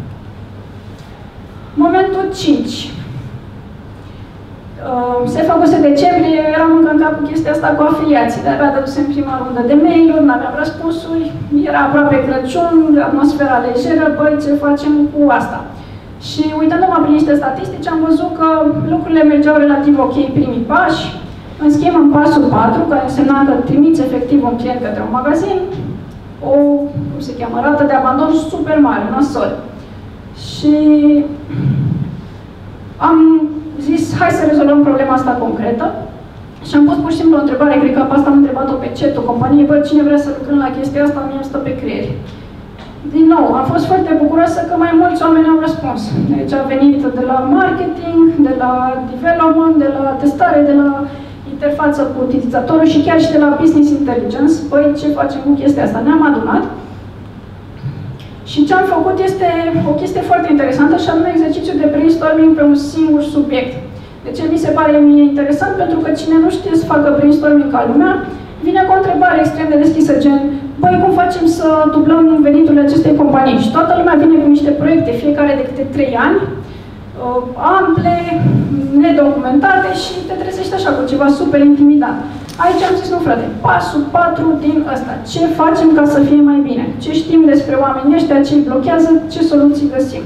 Momentul 5. Se făcuse decembrie, eram încă în cap cu chestia asta cu afiliații. De-abia dădusem prima rundă de mail-uri, n-aveam răspunsuri, era aproape Crăciun, atmosfera lejeră, băi, ce facem cu asta? Și uitându-mă prin niște statistici, am văzut că lucrurile mergeau relativ ok primii pași. În schimb, în pasul 4, care însemna că trimiți efectiv un client către un magazin, o, cum se cheamă, rată de abandon super mare, nasol. Și am zis, hai să rezolvăm problema asta concretă Și am pus pur și simplu o întrebare, cred că pe asta am întrebat-o pe chat-ul companiei, bă, cine vrea să lucrăm la chestia asta, mie îmi stă pe creier. Din nou, am fost foarte bucuroasă că mai mulți oameni au răspuns. Deci a venit de la marketing, de la development, de la testare, de la interfață cu utilizatorul și chiar și de la business intelligence. Păi, ce facem cu chestia asta? Ne-am adunat. Și ce am făcut este o chestie foarte interesantă și anume exercițiu de brainstorming pe un singur subiect. De ce mi se pare mie interesant? Pentru că cine nu știe să facă brainstorming ca lumea, vine cu o întrebare extrem de deschisă, gen, băi, cum facem să dublăm veniturile acestei companii? Și toată lumea vine cu niște proiecte, fiecare de câte 3 ani, ample, nedocumentate și te trezești așa cu ceva super intimidant. Aici am zis, nu frate, pasul 4 din ăsta. Ce facem ca să fie mai bine? Ce știm despre oamenii ăștia, ce îi blochează, ce soluții găsim?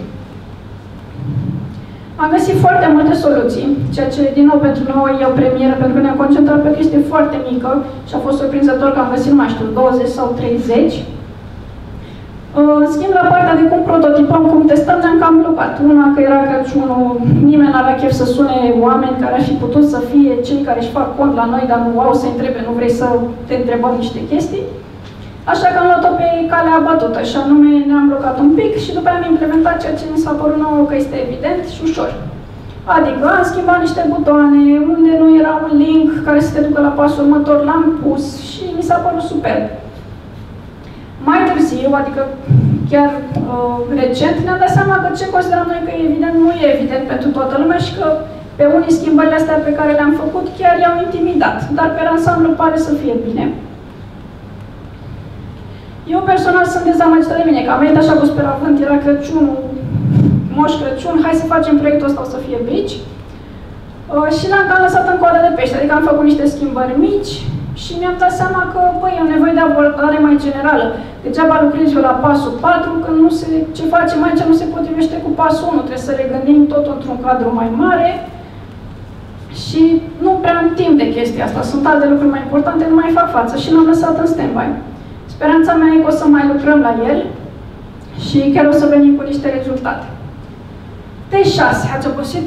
Am găsit foarte multe soluții, ceea ce, din nou, pentru noi e o premieră, pentru că ne-am concentrat pe o chestie foarte mică și a fost surprinzător că am găsit, nu mai știu, 20 sau 30. În schimb, la partea de cum prototipăm, cum testăm, ne-am cam blocat. Una, că era Crăciunul, nimeni n-avea chef să sune oameni care ar fi putut să fie cei care își fac cont la noi, dar nu au să întrebe, nu vrei să te întrebăm niște chestii. Așa că am luat-o pe calea bătută și anume ne-am blocat un pic și după aia am implementat ceea ce mi s-a părut nouă că este evident și ușor. Adică am schimbat niște butoane, unde nu era un link care să te ducă la pasul următor, l-am pus și mi s-a părut super. Mai târziu, adică chiar recent, ne-am dat seama că ce considerăm noi că e evident, nu e evident pentru toată lumea și că pe unii schimbările astea pe care le-am făcut chiar i-au intimidat, dar pe ansamblu pare să fie bine. Eu personal sunt dezamăgită de mine, că am venit așa cu speravânt, era Crăciunul, Moș Crăciun, hai să facem proiectul ăsta, o să fie brici. Și l-am cam lăsat în coadă de pește, adică am făcut niște schimbări mici și mi-am dat seama că, băi, am nevoie de abordare mai generală. Degeaba lucrez eu la pasul 4, când nu se, ce facem aici nu se potrivește cu pasul 1, trebuie să regândim totul într-un cadru mai mare și nu prea am timp de chestia asta, sunt alte lucruri mai importante, nu mai fac față și l-am lăsat în stand-by. Speranța mea e că o să mai lucrăm la el și chiar o să venim cu niște rezultate. T6, ați obosit?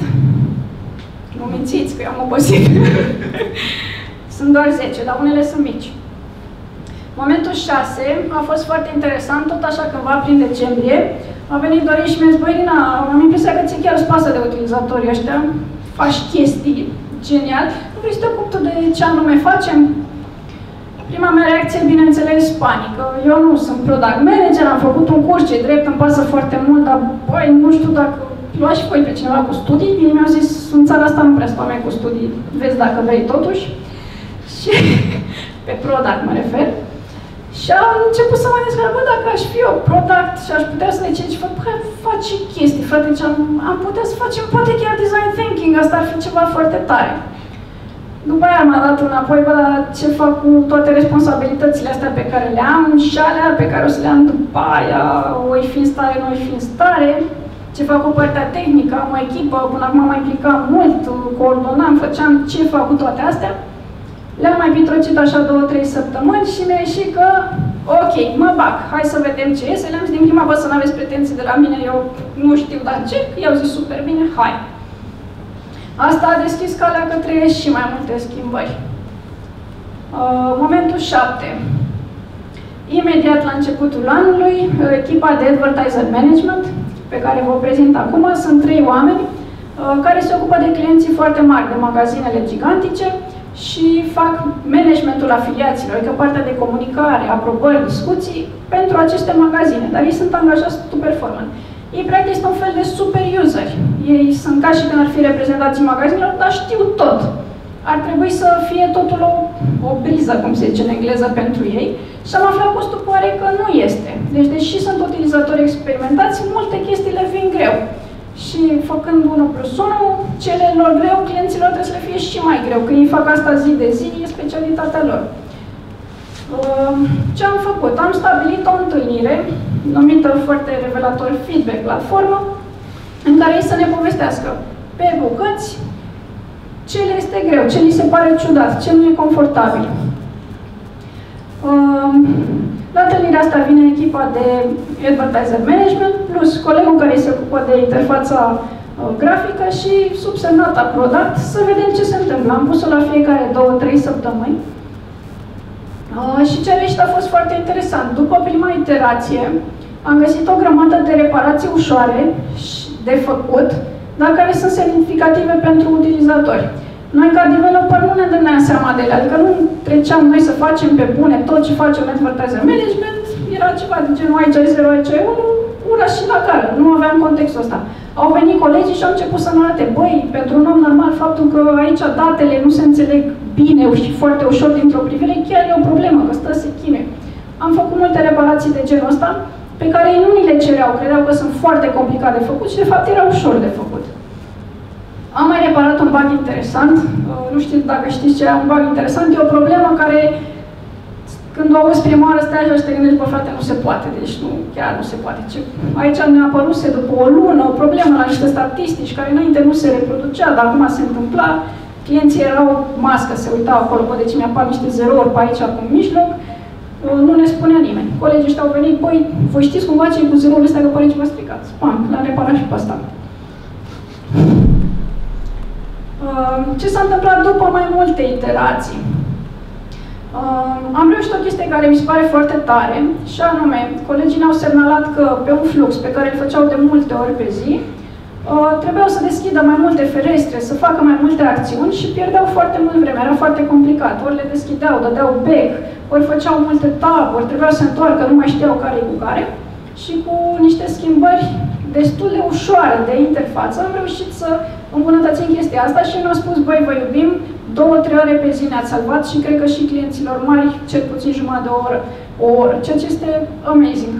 Nu mințiți că eu am obosit. Sunt doar 10, dar unele sunt mici. Momentul 6 a fost foarte interesant, tot așa cândva prin decembrie. A venit Dorin și mi-a zis, băi, Irina, am impresia că ți chiar îți pasă de utilizatorii ăștia, faci chestii genial. Nu vrei să te ocupi tu de ce anume facem? Prima mea reacție, bineînțeles, panică. Eu nu sunt product manager, am făcut un curs, ce drept, îmi pasă foarte mult, dar, băi, nu știu dacă luați și voi pe cineva cu studii. Ei mi-au zis, în țara asta nu prea sunt oameni cu studii, vezi dacă vrei totuși. Și pe product mă refer. Și am început să mă gândesc, bă, dacă aș fi eu product și aș putea să ne cer ceva, bă, faci chestii, frate, ce am putea să facem, poate chiar design thinking, asta ar fi ceva foarte tare. După aia m-a dat înapoi, bă, dar ce fac cu toate responsabilitățile astea pe care le am și alea pe care o să le am după aia, oi fi în stare, nu oi fi în stare, ce fac cu partea tehnică, am o echipă, până acum m-am implicat mult, coordonam, făceam ce fac cu toate astea. Le-am mai pitrocit așa 2-3 săptămâni și mi-a ieșit că, ok, mă bag, hai să vedem ce iese. Le-am zis din prima, bă, să nu aveți pretenții de la mine, eu nu știu, dar ce? I-au zis super bine, hai. Asta a deschis calea către și mai multe schimbări. Momentul 7. Imediat la începutul anului, echipa de Advertiser Management, pe care vă prezint acum, sunt 3 oameni care se ocupă de clienții foarte mari, de magazinele gigantice și fac managementul afiliaților, adică partea de comunicare, aprobări, discuții pentru aceste magazine, dar ei sunt angajați to performance. Ei, practic, sunt un fel de super user. Ei sunt ca și când ar fi reprezentații magazinelor, dar știu tot. Ar trebui să fie totul o briză, cum se zice în engleză, pentru ei. Și am aflat cu stupoare că nu este. Deci, deși sunt utilizatori experimentați, multe chestii le vin greu. Și făcând 1+1, cele lor greu, clienților trebuie să le fie și mai greu, că ei fac asta zi de zi, e specialitatea lor. Ce am făcut? Am stabilit o întâlnire, numită foarte revelator Feedback Platformă, în care ei să ne povestească pe bucăți ce le este greu, ce li se pare ciudat, ce nu e confortabil. La întâlnirea asta vine echipa de Advertiser Management, plus colegul care se ocupă de interfața grafică și subsemnata product, să vedem ce se întâmplă. Am pus-o la fiecare 2-3 săptămâni. Și ce a ieșit a fost foarte interesant. După prima iterație, am găsit o grămadă de reparații ușoare de făcut, dar care sunt semnificative pentru utilizatori. Noi, ca developer, nu ne dădeam seama de ele, adică nu treceam noi să facem pe bune tot ce facem Advertiser Management, era ceva de genul aici ai 0, aici ai 1, ura și la care, nu aveam contextul ăsta. Au venit colegii și au început să ne arate, băi, pentru un om normal, faptul că aici datele nu se înțeleg bine și foarte ușor dintr-o privire, chiar e o problemă, că stă să chine. Am făcut multe reparații de genul ăsta, pe care ei nu ni le cereau, credeau că sunt foarte complicate de făcut și de fapt era ușor de făcut. Am mai reparat un bug interesant, nu știu dacă știți ce e un bug interesant, e o problemă care, când o auzi prima oară, stai așa și te gândești, bă frate, nu se poate, deci nu, chiar nu se poate. Aici ne-a apăruse după o lună o problemă la niște statistici care înainte nu se reproducea, dar acum se întâmpla, clienții erau mască, se uitau acolo, bă, deci mi-apar niște zerouri pe aici, acum în mijloc, nu ne spunea nimeni. Colegii ăștia au venit, băi, voi știți cumva ce e cu zeroul ăsta, că pare ceva stricat. Spam, l-am reparat și pe asta. Ce s-a întâmplat după mai multe iterații? Am reușit o chestie care mi se pare foarte tare, și anume, colegii ne-au semnalat că pe un flux pe care îl făceau de multe ori pe zi, trebuiau să deschidă mai multe ferestre, să facă mai multe acțiuni și pierdeau foarte mult vreme, era foarte complicat. Ori le deschideau, dădeau back, ori făceau multe tab, ori trebuiau să întoarcă, nu mai știau care e cu care. Și cu niște schimbări destul de ușoare de interfață am reușit să îmbunătățim chestia asta și ne-au spus, băi, vă iubim, 2-3 ore pe zi ne-ați salvat și cred că și clienților mari, cel puțin jumătate de oră, o oră, ceea ce este amazing.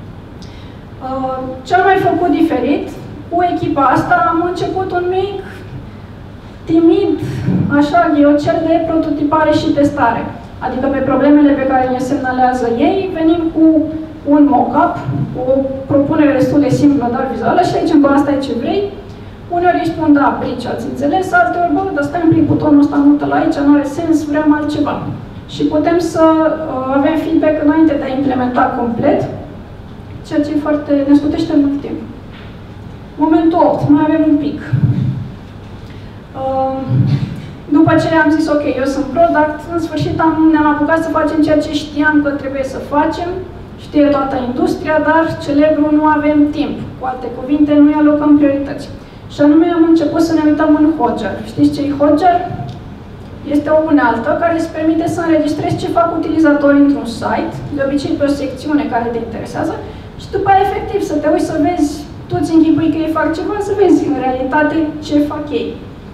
Ce am mai făcut diferit? Cu echipa asta am început un mic, timid, așa, ghiocel de prototipare și testare. Adică pe problemele pe care ne semnalează ei, venim cu un mock-up, o propunere destul de simplă, dar vizuală și aici, bă, asta e ce vrei. Uneori îi spun, da, brici, ați înțeles, alteori, bă, dar stai un pic, butonul ăsta nu la aici, nu are sens, vrem altceva. Și putem să avem feedback înainte de a implementa complet, ceea ce e foarte, ne scutește mult timp. Momentul 8, mai avem un pic. După ce am zis, ok, eu sunt product, în sfârșit ne-am apucat să facem ceea ce știam că trebuie să facem, știe toată industria, dar celebru nu avem timp. Cu alte cuvinte, nu-i alocăm priorități. Și anume am început să ne uităm în Hotjar. Știți ce e Hotjar? Este o unealtă care îți permite să înregistrezi ce fac utilizatorii într-un site, de obicei pe o secțiune care te interesează, și după aia efectiv să te uiți să vezi, tu îți închipui că ei fac ceva, să vezi în realitate ce fac ei.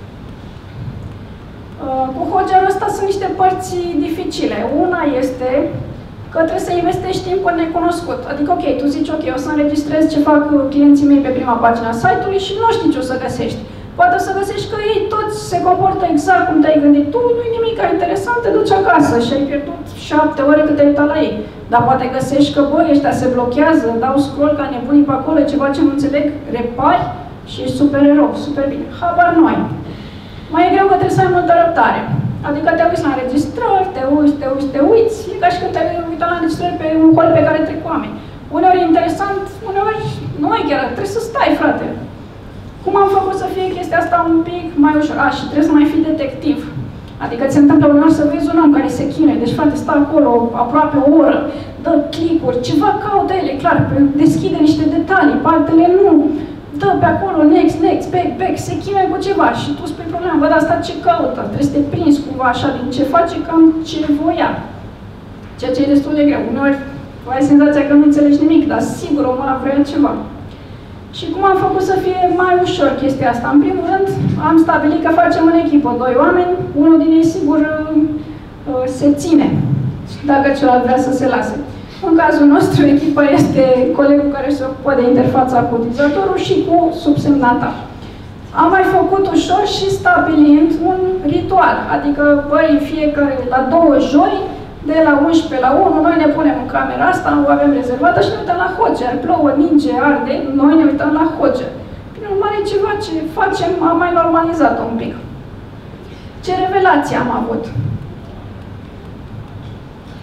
Cu Hotjar ăsta sunt niște părți dificile. Una este că trebuie să investești timp în necunoscut. Adică, ok, tu zici, ok, o să înregistrez ce fac clienții mei pe prima pagina site-ului și nu știi ce o să găsești. Poate o să găsești că ei toți se comportă exact cum te-ai gândit tu, nu-i nimic interesant, te duci acasă și ai pierdut 7 ore cât te-ai uitat la ei. Dar poate găsești că, băi, ăștia se blochează, dau scroll ca nebunii pe acolo, ceva ce nu înțeleg, repari și ești super erou, super bine. Habar nu ai. Mai e greu că trebuie să ai multă răbdare. Adică te uiți la înregistrări, te uiți, e ca și când te-ai uitat la înregistrări pe un hol pe care trec oameni. Uneori e interesant, uneori nu e chiar, trebuie să stai, frate. Cum am făcut să fie chestia asta un pic mai ușor? Și trebuie să mai fii detectiv. Adică ți se întâmplă uneori să vezi un om care se chinuie, deci frate, stă acolo aproape o oră, dă click-uri, ceva caută ele, clar, deschide niște detalii, pe altele nu. Dă pe acolo, next, back, se chinuie cu ceva și tu spui problema, bă, dar asta ce caută? Trebuie să te prinzi cumva așa din ce face, cam ce voia. Ceea ce e destul de greu. Uneori ai senzația că nu înțelegi nimic, dar sigur omul ăla vrea ceva. Și cum am făcut să fie mai ușor chestia asta? În primul rând, am stabilit că facem în echipă 2 oameni, unul din ei sigur se ține, dacă celălalt vrea să se lase. În cazul nostru, echipa este colegul care se ocupă de interfața cu utilizatorul și cu subsemnata. Am mai făcut ușor și stabilind un ritual, adică, băi, fiecare la 2 joi, de la 11 la 1, noi ne punem în camera asta, o avem rezervată și ne uităm la Hotjar. Plouă, ninge, arde, noi ne uităm la Hotjar. Prin urmare, ceva ce facem, am mai normalizat un pic. Ce revelație am avut?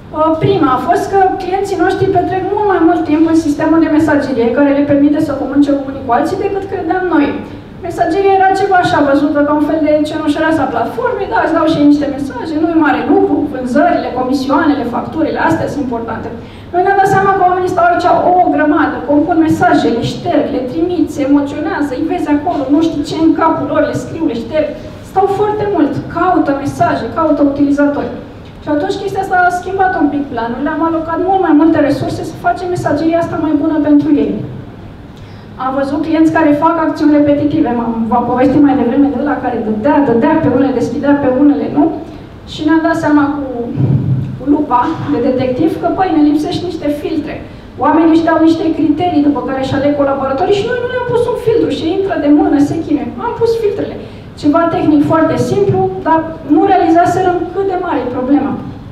Prima a fost că clienții noștri petrec mult mai mult timp în sistemul de mesagerie care le permite să comunice unii cu alții decât credeam noi. Mesageria era ceva așa văzută ca un fel de cenușăreasă a platformei, da, îți dau și niște mesaje, nu e mare lucru, vânzările, comisioanele, facturile, astea sunt importante. Noi ne-am dat seama că oamenii stau aici o grămadă, compun mesaje, le șterg, le trimit, se emoționează, îi vezi acolo, nu știi ce în capul lor, le scriu, le șterg. Stau foarte mult, caută mesaje, caută utilizatori. Și atunci chestia asta a schimbat un pic planurile, am alocat mult mai multe resurse să facem mesageria asta mai bună pentru ei. Am văzut clienți care fac acțiuni repetitive, v-am povestit mai devreme de ăla care dădea pe unele, deschidea pe unele, nu? Și ne-am dat seama cu lupa de detectiv că, păi, ne lipsește niște filtre. Oamenii își dau niște criterii după care își aleg colaboratorii și noi nu le-am pus un filtru și intră de mână, se chinuie. Am pus filtrele. Ceva tehnic foarte simplu, dar nu realizaserăm cât de mare e problema.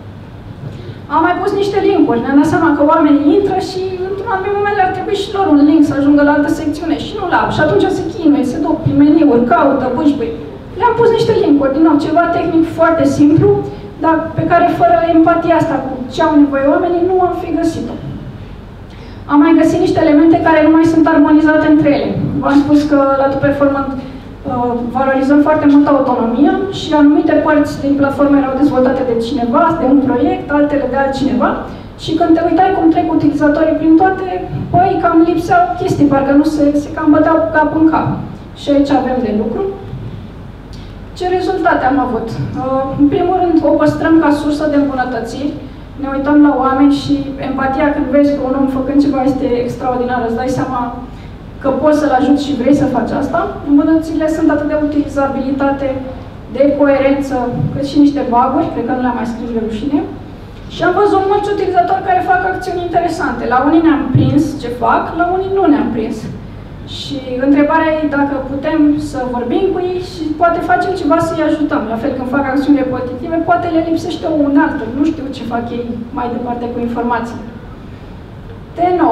Am mai pus niște linkuri. Ne-am dat seama că oamenii intră și într-un anumit moment ar trebui și lor un link să ajungă la altă secțiune și nu l-au. Și atunci se chinuie, se duc prin meniuri, caută, bâșbâi. Le-am pus niște linkuri, din nou, ceva tehnic foarte simplu, dar pe care fără empatia asta cu ce au nevoie oamenii nu am fi găsit-o. Am mai găsit niște elemente care nu mai sunt armonizate între ele. V-am spus că la Tu Performant valorizăm foarte mult autonomia și anumite părți din platformă erau dezvoltate de cineva, de un proiect, altele de altcineva. Și când te uitai cum trec utilizatorii prin toate, păi cam lipseau chestii, parcă nu se cam băteau cap în cap. Și aici avem de lucru. Ce rezultate am avut? În primul rând, o păstrăm ca sursă de îmbunătățiri. Ne uităm la oameni și empatia când vezi că un om făcând ceva este extraordinară, îți dai seama că poți să-l ajuți și vrei să faci asta. Îmbunătățirile sunt atât de utilizabilitate, de coerență, cât și niște bug-uri, cred că nu le-am mai scris de rușine. Și am văzut mulți utilizatori care fac acțiuni interesante. La unii ne-am prins ce fac, la unii nu ne-am prins. Și întrebarea e dacă putem să vorbim cu ei și poate facem ceva să-i ajutăm. La fel când fac acțiuni repetitive, poate le lipsește o unealtă, nu știu ce fac ei mai departe cu informații. T9.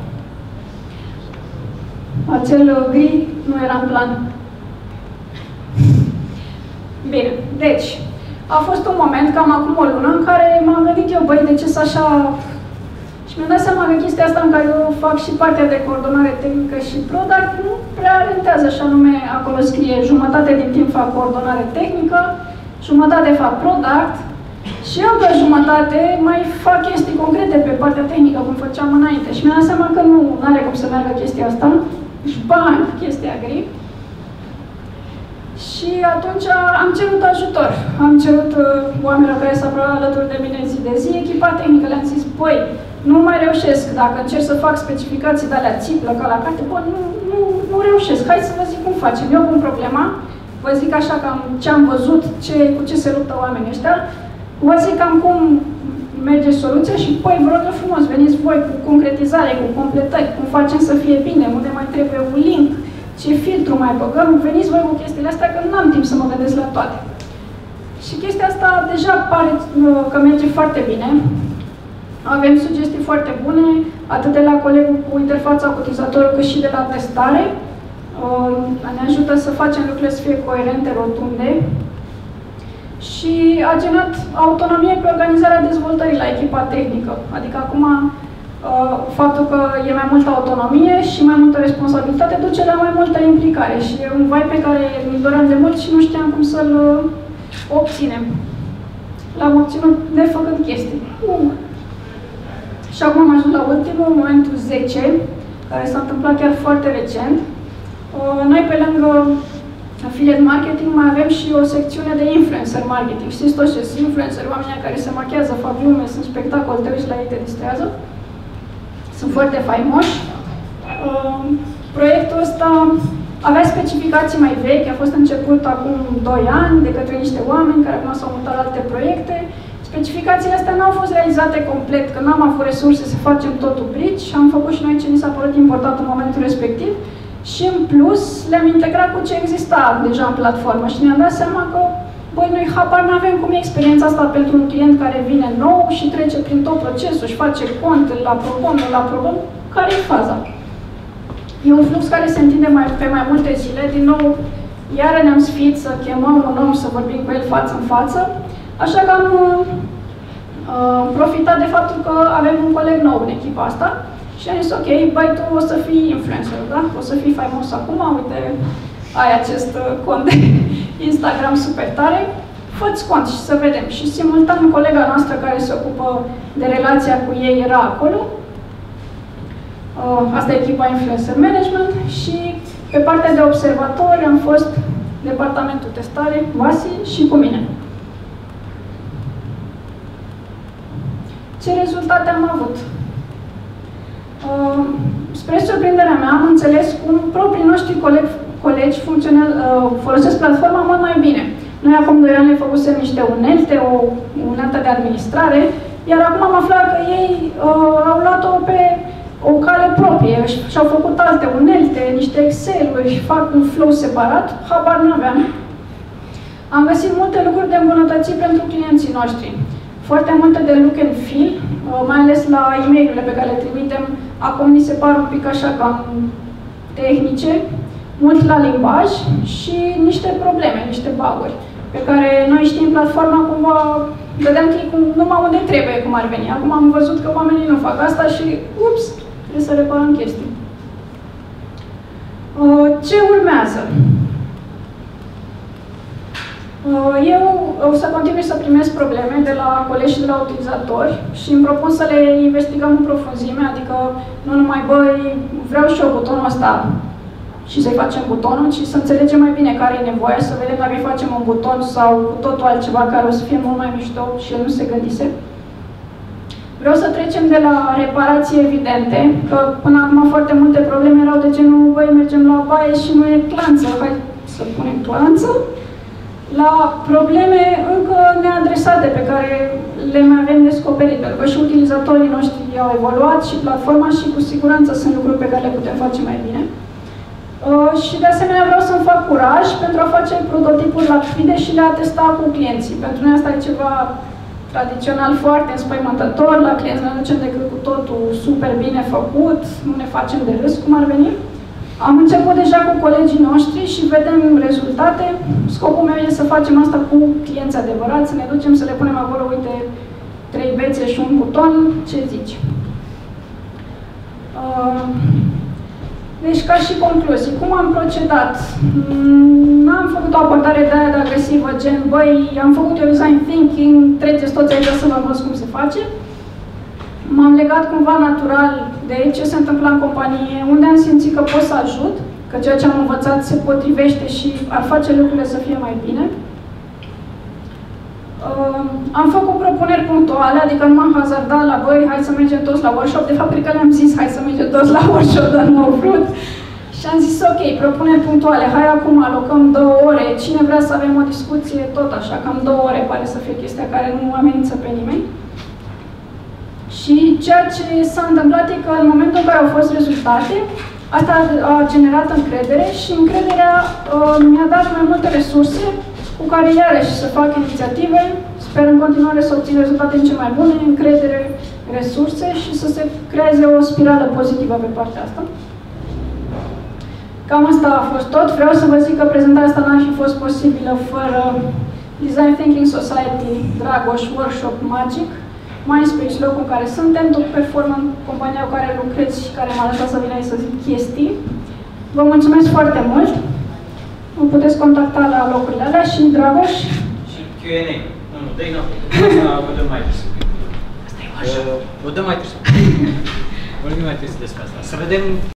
Acel gri nu era în plan. Bine, deci, a fost un moment, cam acum o lună, în care m-am gândit eu, băi, de ce să așa... Și mi-am dat seama că chestia asta în care eu fac și partea de coordonare tehnică și product nu prea rentează, așa nume, acolo scrie jumătate din timp fac coordonare tehnică, jumătate fac product și încă jumătate mai fac chestii concrete pe partea tehnică, cum făceam înainte. Și mi-am dat seama că nu are cum să meargă chestia asta, și bani, chestia gri. Și atunci am cerut ajutor. Am cerut oamenilor care s-au aflat alături de mine zi de zi, echipa tehnică, le-am zis, băi, nu mai reușesc, dacă încerc să fac specificații de alea țiplă ca la carte, bă, nu reușesc, hai să vă zic cum facem. Eu pun problema, vă zic așa cam ce am văzut, cu ce se luptă oamenii ăștia, vă zic cam cum merge soluția și, păi, vă rog eu frumos, veniți voi cu concretizare, cu completări, cum facem să fie bine, unde mai trebuie un link, ce filtru mai băgăm, veniți voi cu chestiile astea, că nu am timp să mă gândesc la toate. Și chestia asta deja pare că merge foarte bine. Avem sugestii foarte bune, atât de la colegul cu interfața cu utilizatorul, cât și de la testare. Ne ajută să facem lucrurile să fie coerente, rotunde. Și a generat autonomie pe organizarea dezvoltării la echipa tehnică. Adică acum faptul că e mai multă autonomie și mai multă responsabilitate duce la mai multă implicare. Și e un vibe pe care îl doream de mult și nu știam cum să-l obținem. L-am obținut nefăcând chestii. Și acum am ajuns la ultimul, momentul 10, care s-a întâmplat chiar foarte recent. Noi, pe lângă affiliate marketing, mai avem și o secțiune de influencer marketing. Știți toți ce sunt influencer, oamenii care se machează, fac glume, sunt spectacol, te uiți la ei, te distrează. Sunt foarte faimoși. Proiectul ăsta avea specificații mai vechi, a fost început acum 2 ani de către niște oameni care acum s-au mutat la alte proiecte. Specificațiile astea nu au fost realizate complet, că n-am avut resurse să facem totul bridge și am făcut și noi ce ni s-a părut important în momentul respectiv și în plus le-am integrat cu ce exista deja în platformă și ne-am dat seama că, băi, noi habar n-avem cum e experiența asta pentru un client care vine nou și trece prin tot procesul, își face cont, îl aprobăm, care e faza? E un flux care se întinde pe mai multe zile, din nou, iară ne-am sfiit să chemăm un om să vorbim cu el față în față. Așa că profitat de faptul că avem un coleg nou în echipa asta și am zis, ok, băi, tu o să fii influencer, da? O să fii faimos acum, uite, ai acest cont de Instagram super tare, fă-ți cont și să vedem. Și simultan colega noastră care se ocupă de relația cu ei era acolo. Asta e echipa Influencer Management și pe partea de observatori am fost departamentul testare, Vasi și cu mine. Ce rezultate am avut? Spre surprinderea mea am înțeles cum proprii noștri colegi folosesc platforma mult mai bine. Noi acum 2 ani le făcusem niște unelte, o unealtă de administrare, iar acum am aflat că ei au luat-o pe o cale proprie și-au făcut alte unelte, niște Excel-uri, fac un flow separat, habar nu aveam. Am găsit multe lucruri de îmbunătățit pentru clienții noștri. Foarte multe de look and feel, mai ales la e-mail-urile pe care le trimitem, acum ni se par un pic așa cam tehnice, mult la limbaj și niște probleme, niște bug-uri, pe care noi știm platforma cumva, dădeam click numai unde trebuie, cum ar veni. Acum am văzut că oamenii nu fac asta și, ups, trebuie să reparăm chestii. Ce urmează? Eu o să continui să primesc probleme de la colegi și de la utilizatori și îmi propun să le investigăm în profunzime, adică nu numai, băi, vreau și eu butonul ăsta și să-i facem butonul, ci să înțelegem mai bine care e nevoia, să vedem dacă îi facem un buton sau totul altceva care o să fie mult mai mișto și el nu se gândise. Vreau să trecem de la reparații evidente, că până acum foarte multe probleme erau de genul, băi, mergem la baie și nu e clanță, hai să punem clanță, la probleme încă neadresate pe care le mai avem descoperit, pentru că și utilizatorii noștri au evoluat și platforma și cu siguranță sunt lucruri pe care le putem face mai bine. Și de asemenea vreau să-mi fac curaj pentru a face prototipuri rapide și le-a testa cu clienții. Pentru noi asta e ceva tradițional foarte înspăimântător, la clienți ne ducem decât cu totul super bine făcut, nu ne facem de râs, cum ar veni. Am început deja cu colegii noștri și vedem rezultate. Scopul meu este să facem asta cu clienți adevărați, să ne ducem să le punem acolo, uite, 3 bețe și un buton, ce zici? Deci, ca și concluzii, cum am procedat? N-am făcut o abordare de aia de agresivă, gen, băi, am făcut eu design thinking, treceți toți aici să vă învăț cum se face. M-am legat cumva natural de ce se întâmplă în companie, unde am simțit că pot să ajut, că ceea ce am învățat se potrivește și ar face lucrurile să fie mai bine. Am făcut propuneri punctuale, adică nu m-am hazardat la, băi, hai să mergem toți la workshop. De fapt, cred că le-am zis, hai să mergem toți la workshop, dar nu au vrut. Și am zis, ok, propuneri punctuale, hai acum alocăm 2 ore, cine vrea să avem o discuție, tot așa, cam 2 ore pare să fie chestia care nu amenință pe nimeni. Și ceea ce s-a întâmplat e că în momentul în care au fost rezultate, asta a generat încredere și încrederea mi-a dat mai multe resurse cu care iarăși să fac inițiative, sper în continuare să obțin rezultate în ce mai bune, încredere, resurse și să se creeze o spirală pozitivă pe partea asta. Cam asta a fost tot. Vreau să vă zic că prezentarea asta n-ar fi fost posibilă fără Design Thinking Society, Dragoș, Workshop Magic, MindSpace, locul în care suntem, Top Performance, compania cu care lucrez și care m-a lăsat să vin aici să zic chestii. Vă mulțumesc foarte mult! Mă puteți contacta la locurile alea și Dragoș. Și Q&A. Nu, dă-i înapoi. O dăm mai târziu. Asta e workshop. O dăm mai târziu. Vorbim mai târziu despre asta. Să vedem